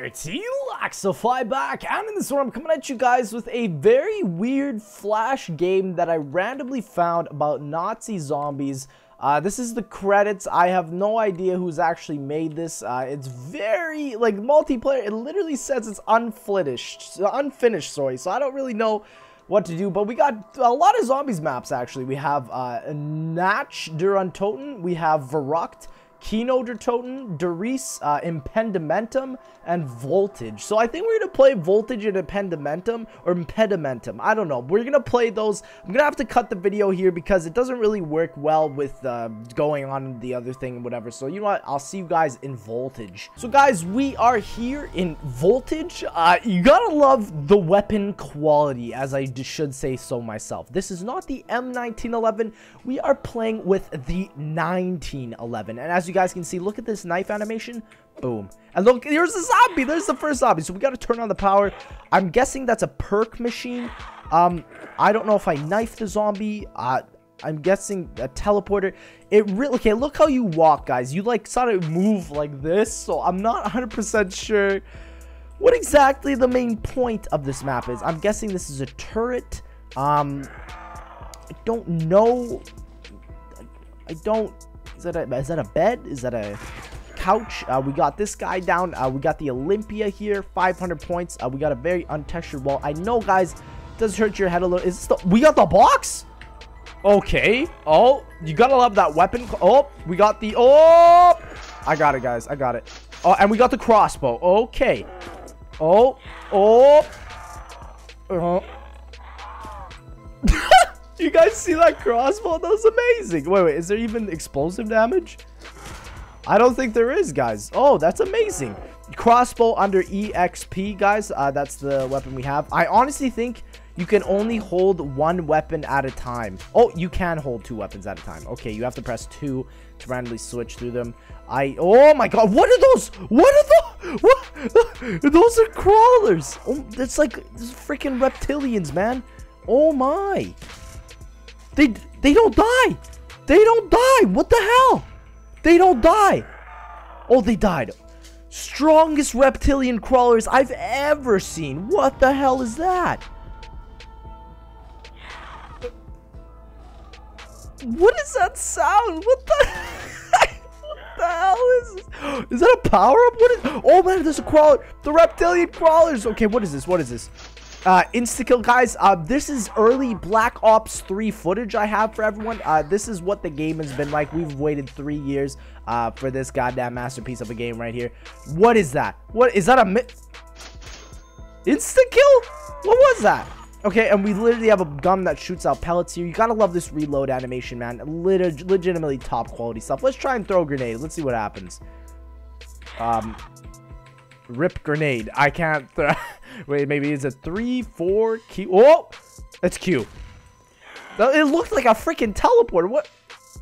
It's Elaxify back, and in this one I'm coming at you guys with a very weird Flash game that I randomly found about Nazi zombies. This is the credits. I have no idea who's actually made this. It's very, like, multiplayer. It literally says it's unfinished, sorry, so I don't really know what to do, but we got a lot of zombies maps, actually. We have Natch der Untoten, we have Verrucht, Kino der Toten, Doris, Impedimentum, and Voltage. So I think we're going to play Voltage and Impedimentum, or Impedimentum. I don't know. We're going to play those. I'm going to have to cut the video here because it doesn't really work well with going on the other thing and whatever. So you know what? I'll see you guys in Voltage. So guys, we are here in Voltage. You gotta love the weapon quality, as I should say so myself. This is not the M1911. We are playing with the 1911. And as you guys can see, look at this knife animation. Boom. And look, here's the zombie. There's the first zombie. So we got to turn on the power. I'm guessing that's a perk machine. I don't know if I knife the zombie. I'm guessing a teleporter. It really, okay, look how you walk, guys. You like sort of move like this. So I'm not 100% sure what exactly the main point of this map is. I'm guessing this is a turret. I don't know. Is that a bed? Is that a couch? We got this guy down. We got the Olympia here, 500 points. We got a very untextured wall. I know, guys, it does hurt your head a little. Is this we got the box? Okay. Oh, you gotta love that weapon. Oh, we got the, oh, I got it, guys. I got it. Oh, and we got the crossbow. Okay. Oh. You guys see that crossbow? That was amazing. Wait, is there even explosive damage? I don't think there is, guys. Oh, that's amazing. Crossbow under EXP, guys. That's the weapon we have. I honestly think you can only hold one weapon at a time. Oh, you can hold two weapons at a time. Okay, you have to press 2 to randomly switch through them. Oh my god, what are those? What are those? What? Those are crawlers. Oh, that's like freaking reptilians, man. Oh my. They don't die. They don't die. What the hell? They don't die. Oh, they died. Strongest reptilian crawlers I've ever seen. What the hell is that? What is that sound? What the what the hell is this? Is that a power-up? What is? Oh man, there's a crawler. The reptilian crawlers. Okay, what is this? What is this? Insta-kill, guys. This is early Black Ops 3 footage I have for everyone. This is what the game has been like. We've waited 3 years for this goddamn masterpiece of a game right here. What is that? What is that? Insta-kill? What was that? Okay, and we literally have a gun that shoots out pellets here. You gotta love this reload animation, man. Legitimately top quality stuff. Let's try and throw a grenade. Let's see what happens. Rip grenade. I can't throw. Wait, maybe it's a 3, 4, Q. Oh, it's Q. It looked like a freaking teleporter. What?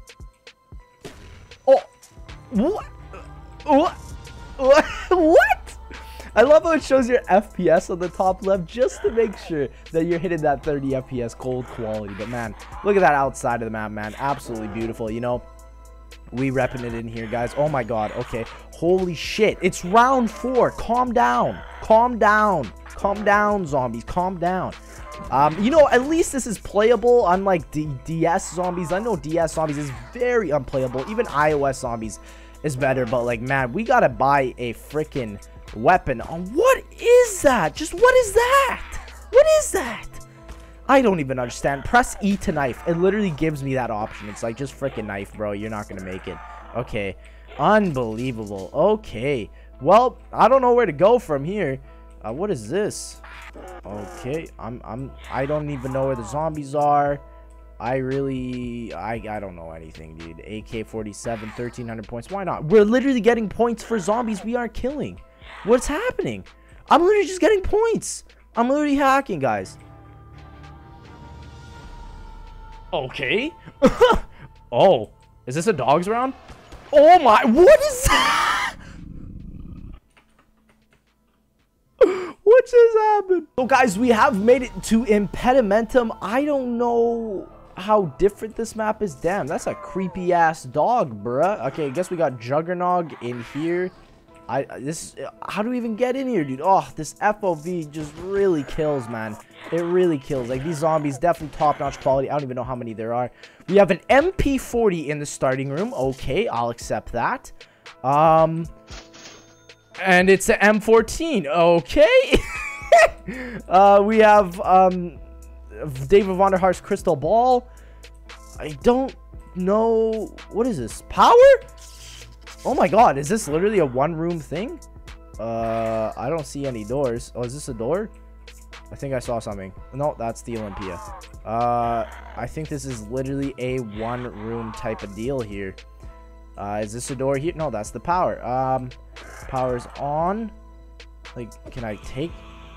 Oh, what? What? I love how it shows your FPS on the top left just to make sure that you're hitting that 30 FPS cold quality. But man, look at that outside of the map, man. Absolutely beautiful. You know, we repping it in here, guys. Oh my god. Okay. Holy shit. It's round 4. Calm down. Calm down. Calm down, zombies. Calm down. You know, at least this is playable, unlike DS zombies. I know DS zombies is very unplayable. Even iOS zombies is better. But, like, man, we gotta buy a freaking weapon. What is that? Just what is that? What is that? I don't even understand. Press E to knife. It literally gives me that option. It's like, just freaking knife, bro. You're not gonna make it. Okay. Unbelievable. Okay. Well, I don't know where to go from here. What is this? Okay. I don't even know where the zombies are. I don't know anything, dude. AK-47, 1,300 points. Why not? We're literally getting points for zombies we aren't killing. What's happening? I'm literally just getting points. I'm literally hacking, guys. Okay. Oh, is this a dogs round? Oh my, what is that? What just happened? So guys, we have made it to Impedimentum. I don't know how different this map is. Damn, that's a creepy ass dog, bruh. Okay, I guess we got Juggernog in here. How do we even get in here, dude? Oh, this FOV just really kills, man. It really kills. Like, these zombies, definitely top-notch quality. I don't even know how many there are. We have an MP40 in the starting room. Okay, I'll accept that. And it's an M14. Okay. We have, David Vonderhaar's crystal ball. I don't know. What is this? Power? Oh my god, is this literally a one-room thing? I don't see any doors. Oh, is this a door? I think I saw something. No, that's the Olympia. I think this is literally a one-room type of deal here. Is this a door here? No, that's the power. Power's on. Like, can I take...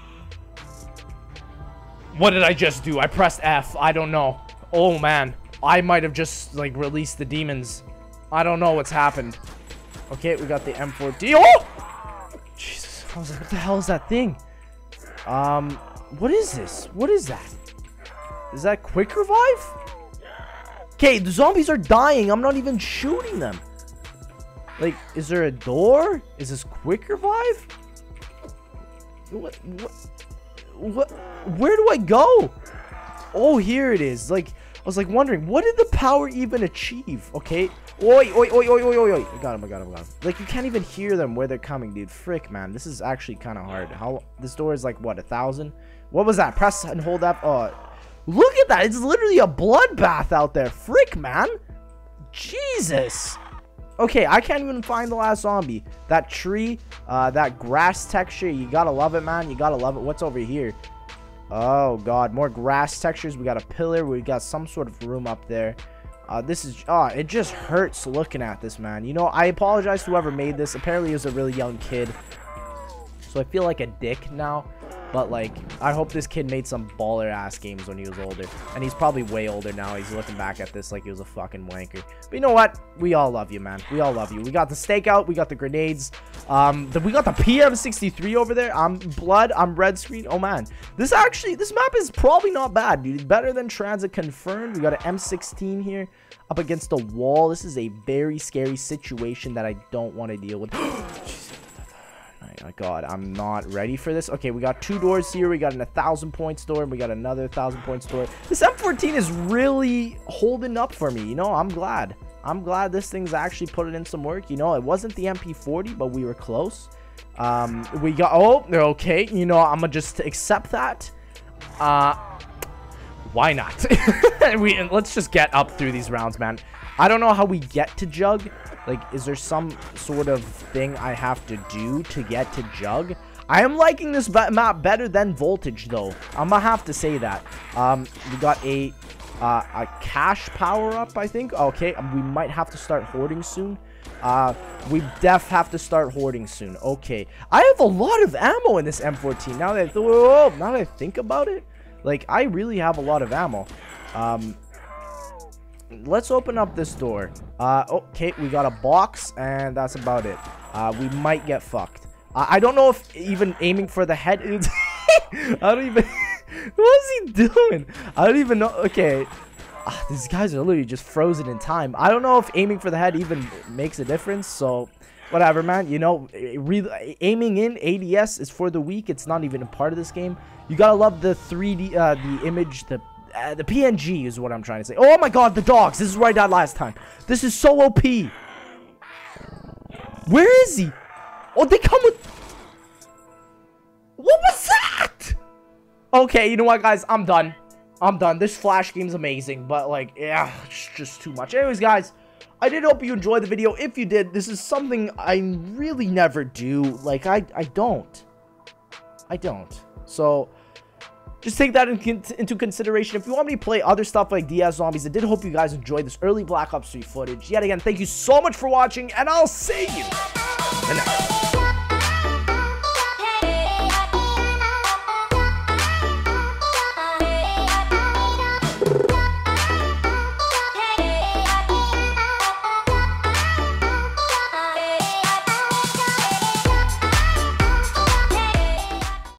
What did I just do? I pressed F. I don't know. Oh, man. I might have just, like, released the demons. I don't know what's happened. Okay, we got the M14. Oh! Jesus. I was like, what the hell is that thing? What is this? What is that? Is that quick revive? Okay, the zombies are dying. I'm not even shooting them. Like, is there a door? Is this quick revive? What? Where do I go? Oh, here it is. Like, I was like wondering, what did the power even achieve? Okay. Oi, oi, oi, oi, oi, oi, oi. I got him. Like, you can't even hear them where they're coming, dude. Frick, man. This is actually kind of hard. This door is like, what, 1,000? What was that? Press and hold up. Oh, look at that. It's literally a bloodbath out there. Frick, man. Jesus. Okay, I can't even find the last zombie. That tree, that grass texture, you gotta love it, man. You gotta love it. What's over here? Oh, God. More grass textures. We got a pillar. We got some sort of room up there. This is... Oh, it just hurts looking at this, man. You know, I apologize to whoever made this. Apparently, he was a really young kid. So I feel like a dick now. But, like, I hope this kid made some baller-ass games when he was older. And he's probably way older now. He's looking back at this like he was a fucking wanker. But you know what? We all love you, man. We all love you. We got the stakeout. We got the grenades. We got the PM63 over there. I'm blood. I'm red screen. Oh, man. This map is probably not bad, dude. Better than Transit confirmed. We got an M16 here up against the wall. This is a very scary situation that I don't want to deal with. Oh my god, I'm not ready for this. Okay, we got 2 doors here. We got an 1,000 points door, and we got another 1,000 points door. This M14 is really holding up for me. You know, I'm glad. I'm glad this thing's actually putting in some work. You know, it wasn't the MP40, but we were close. We got... Oh, okay. You know, I'm gonna just accept that. Why not? Let's just get up through these rounds, man. I don't know how we get to Jug. Like, is there some sort of thing I have to do to get to Jug? I am liking this map better than Voltage, though. I'm gonna have to say that. We got a cash power-up, I think. Okay, we might have to start hoarding soon. We have to start hoarding soon. Okay. I have a lot of ammo in this M14. Now that I think about it, like, I really have a lot of ammo. Let's open up this door. Okay, we got a box, and that's about it. We might get fucked. I don't know if even aiming for the head is... I don't even... What is he doing? I don't even know. Okay. These guys are literally just frozen in time. I don't know if aiming for the head even makes a difference, so... Whatever, man. You know, aiming in ADS is for the weak. It's not even a part of this game. You gotta love the 3D, the image, the PNG is what I'm trying to say. Oh my god, the dogs. This is where I died last time. This is so OP. Where is he? Oh, they come with... What was that? Okay, you know what, guys? I'm done. I'm done. This Flash game's amazing, but, like, yeah, it's just too much. Anyways, guys, I did hope you enjoyed the video. If you did, this is something I really never do. Like, I don't. So... just take that into consideration. If you want me to play other stuff like DS Zombies, I did hope you guys enjoyed this early Black Ops 3 footage. Yet again, thank you so much for watching, and I'll see you in the next one.